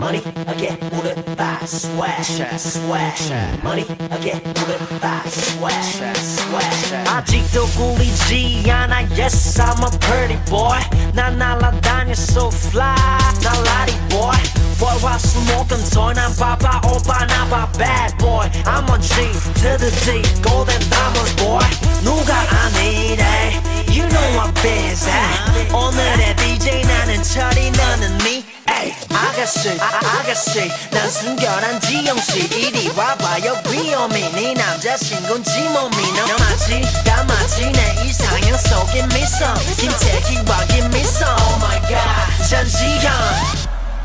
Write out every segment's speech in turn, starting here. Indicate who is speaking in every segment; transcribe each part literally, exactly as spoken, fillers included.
Speaker 1: 머리하게 물을 봐 sweat sweat 머리하게 물을 봐 sweat sweat 아직도 꿀리지 않아 yes I'm a pretty boy 난 날아다녀 so fly 날라리 boy 월화수목금토일 난 바빠 오빠 나봐 bad boy I'm a G to the D golden diamonds boy 누가 아니래 you know I'm busy 오늘의 디제이 나는 철이 너는 me 에이 아가씨 아, 아가씨 난 순결한 지영씨 이리 와봐요 위험이 네 남자 친구인지 몸이 너 맞지 나 맞지 내 이상형 속에 미소 김태희와 김미소 Oh my god 전지현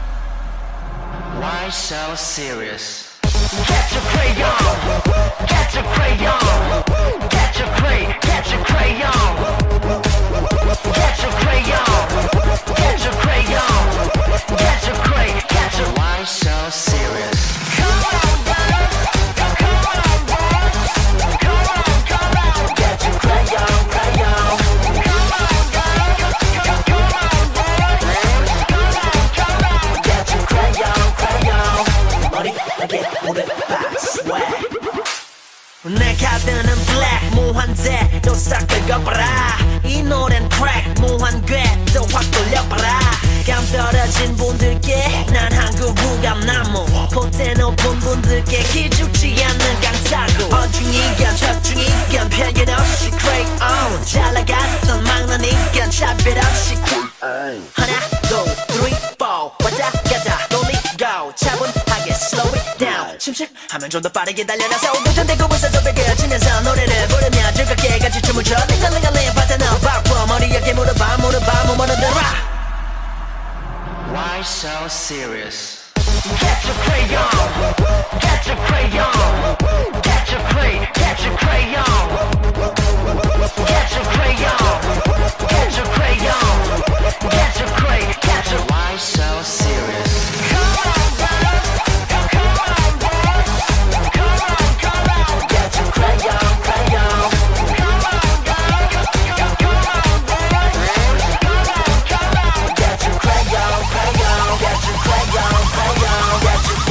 Speaker 2: Why so serious?
Speaker 1: Catch a crayon, catch a crayon, catch a cray, catch a crayon, catch a crayon, catch a crayon, catch a cray, catch a.
Speaker 2: Why so serious?
Speaker 1: Come on, boy, come on, boy, come on, come on, catch a crayon, crayon. Come on, boy, come on, boy, come on, come on, catch a crayon, crayon. 머리하게 물을 봐 sweat. 내 카드는 black 무한대도 싹 긁어봐라 이 노래는 crack 무한궤도 확 돌려봐라 감 떨어진 분들께 난 한국 무감나무 콧대 높은 분들께 기죽지 않는 강타구 어중이건 적중이건 편견 없이 Crayon 잘 나갔던 막나니까 차별 없이 하나 둘 three four 왔다 갔다 돌리고 차분하게 slow it down 침착하면 좀 더 빠르게 달려나서 우전되고 웃어서 베껴지면서 노래를 부르며 즐겁게 같이 춤을 춰 링글링글링 파트너 바꿔 머리에 물어봐 물어봐 뭐 물어들어
Speaker 2: Why so serious?
Speaker 1: Catch a crayon, catch a crayon, catch a cray, catch a crayon, catch a crayon, catch a crayon, catch a cray, catch a.
Speaker 2: Why so serious?
Speaker 1: Come on, boy, come on, boy, come on, come on, catch a crayon, crayon. Come on, boy, come on, boy, come on, come on, catch a crayon, crayon, catch a crayon, crayon, catch a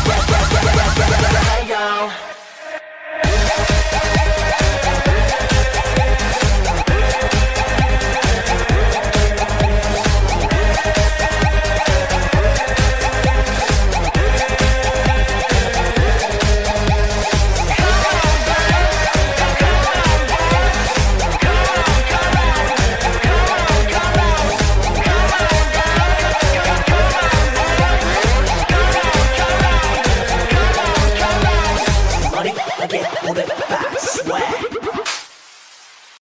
Speaker 1: crayon. 머리하게 물을 봐 sweat